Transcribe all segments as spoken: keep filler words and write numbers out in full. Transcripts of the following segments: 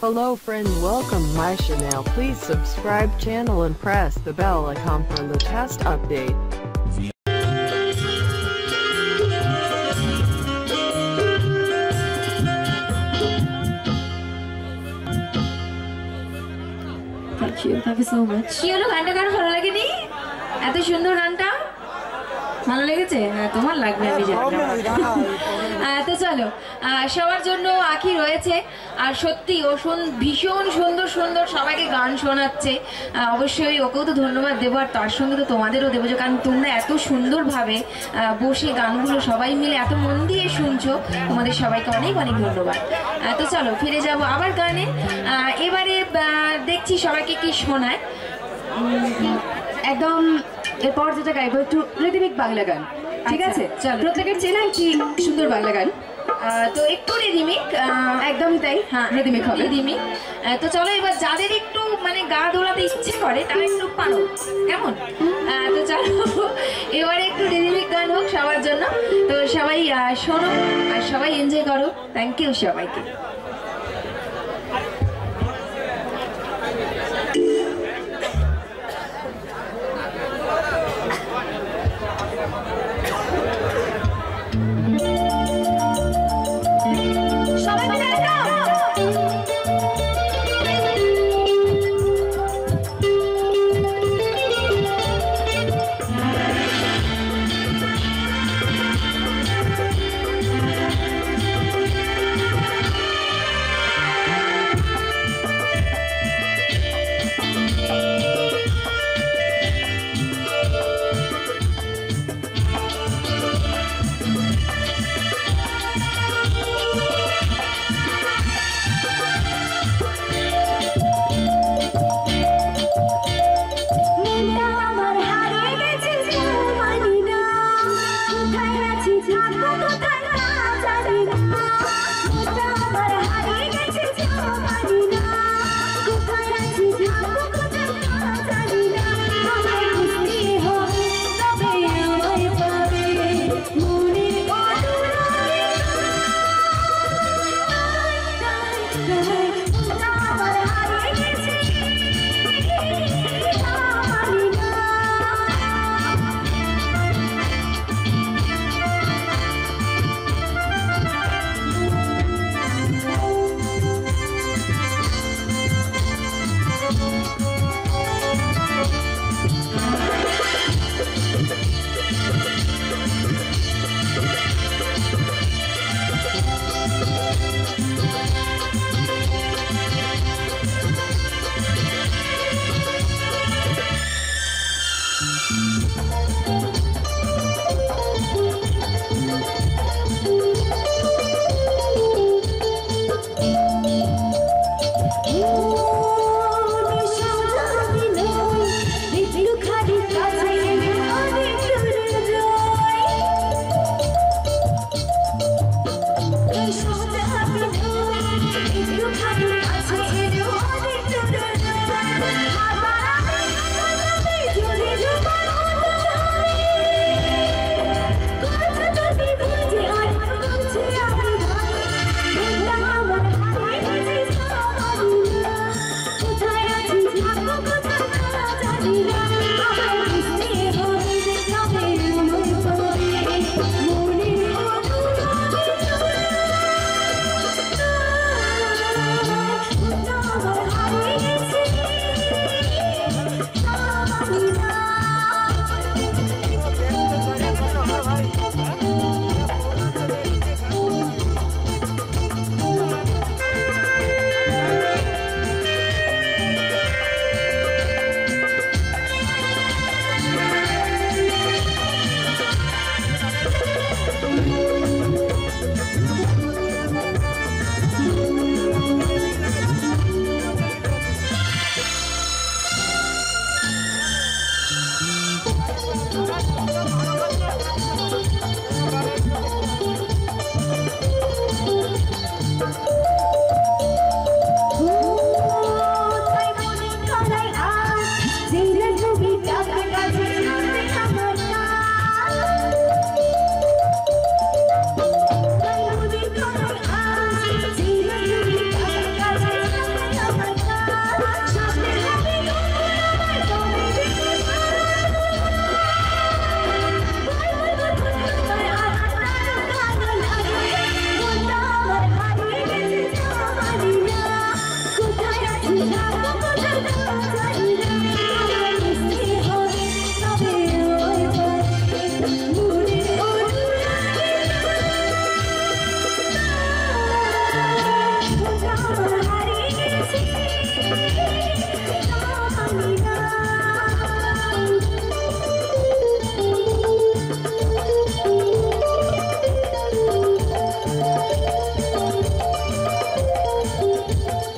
Hello friend, welcome my channel. Please subscribe channel and press the bell icon for the latest update. Thank you, thank you so much. কি হলো, গানটা কার ভালো লাগেনি? এত সুন্দর গানটা ভালো লেগেছে? হ্যাঁ, তোমার লাগবে আমি জানি। তো চলো, সবার জন্য আখি রয়েছে, আর সত্যি ও ভীষণ সুন্দর সুন্দর সবাইকে গান শোনাচ্ছে। অবশ্যই ওকেও তো ধন্যবাদ দেবো, আর তার সঙ্গে তো তোমাদেরও দেবো, কারণ তোমরা এত সুন্দরভাবে বসে গানগুলো সবাই মিলে এত মন দিয়ে শুনছো। তোমাদের সবাইকে অনেক অনেক ধন্যবাদ। তো চলো ফিরে যাব আবার গানে। এবারে দেখছি সবাইকে কি শোনায়। একদম এরপর যেটা গাইবো একটু রিদমিক বাংলা গান, ঠিক আছে? প্রত্যেকের চেনা একটি সুন্দর বাংলা গান, তো একটু রিদমিক, একদমই তাই। হ্যাঁ, রিদমিক হবে। রিদমিক। তো চলো এবার যাদের একটু মানে গা দোলাতে ইচ্ছে করে তারা একটু পারো, কেমন? তো চলো এবারে একটু রিদমিক গান হোক সবার জন্য। তো সবাই শোনো আর সবাই এনজয় করো। থ্যাংক ইউ সবাইকে।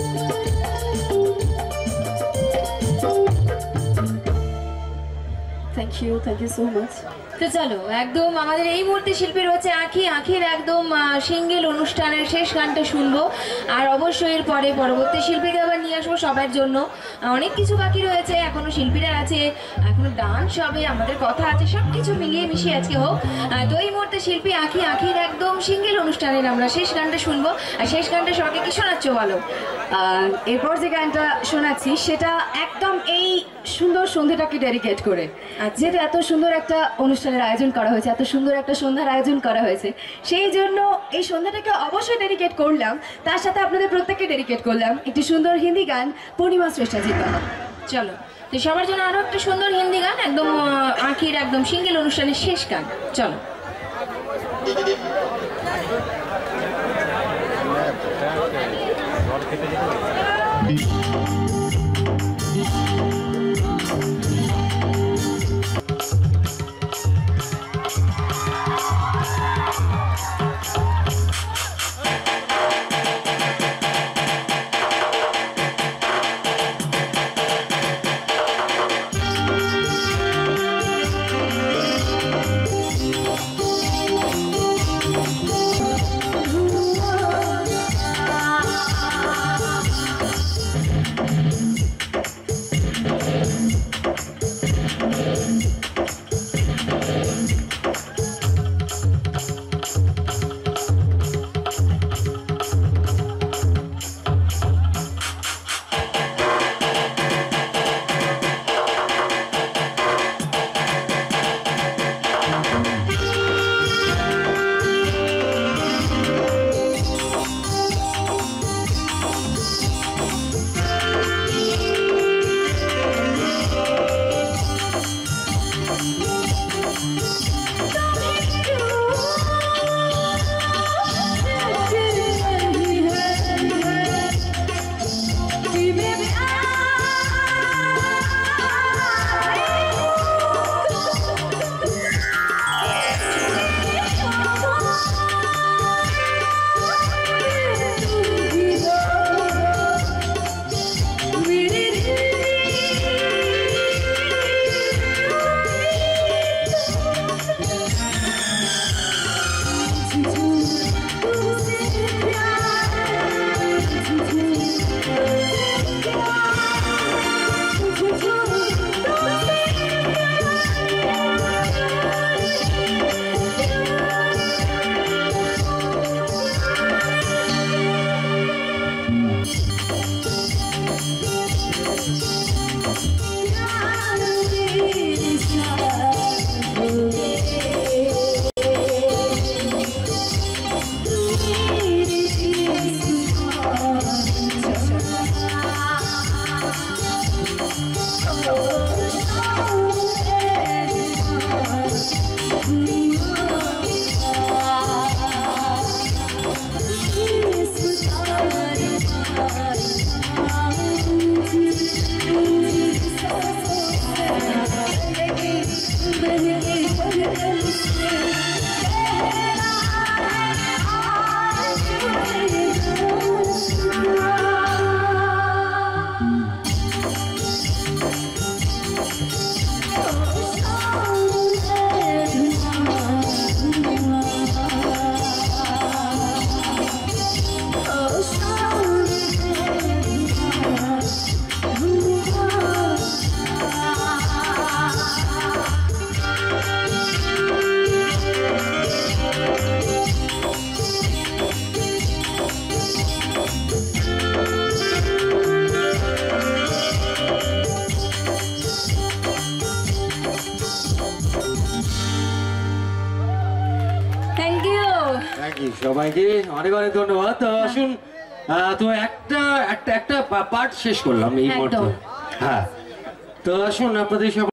Thank you thank you so much. তো চলো একদম আমাদের এই মুহূর্তে শিল্পী রয়েছে আঁখি, আঁখির একদম সিঙ্গেল অনুষ্ঠানের শেষ গানটা শুনবো, আর অবশ্যই এর পরে পরবর্তী শিল্পীকে আবার নিয়ে আসবো সবার জন্য। অনেক কিছু বাকি রয়েছে, এখনো শিল্পীরা আছে, এখনো ডান্স হবে, আমাদের কথা আছে, সব কিছু মিলিয়ে মিশিয়ে আজকে হোক। তো এই মুহূর্তে শিল্পী আঁখি, আঁখির একদম সিঙ্গেল অনুষ্ঠানের আমরা শেষ গানটা শুনবো। আর শেষ গানটা সবাইকে কি শোনাচ্ছ বলো? এরপর যে গানটা শোনাচ্ছি সেটা একদম এই সুন্দর সন্ধ্যাটাকে ডেডিকেট করে, যেহেতু এত সুন্দর একটা অনুষ্ঠানের আয়োজন করা হয়েছে, এত সুন্দর একটা সন্ধ্যার আয়োজন করা হয়েছে, সেই জন্য এই সন্ধ্যাটাকে অবশ্যই ডেডিকেট করলাম। তার সাথে আপনাদের প্রত্যেককে ডেডিকেট করলাম একটি সুন্দর হিন্দি গান, পূর্ণিমা শ্রেষ্ঠাজির গান। চলো তো সবার জন্য আরো একটা সুন্দর হিন্দি গান, একদম আঁখির একদম সিঙ্গেল অনুষ্ঠানের শেষ গান। চলো। সবাইকে অনেক অনেক ধন্যবাদ। তো আসুন, তো একটা একটা একটা পার্ট শেষ করলাম এই মুহূর্তে। হ্যাঁ, তো আসুন আপনাদের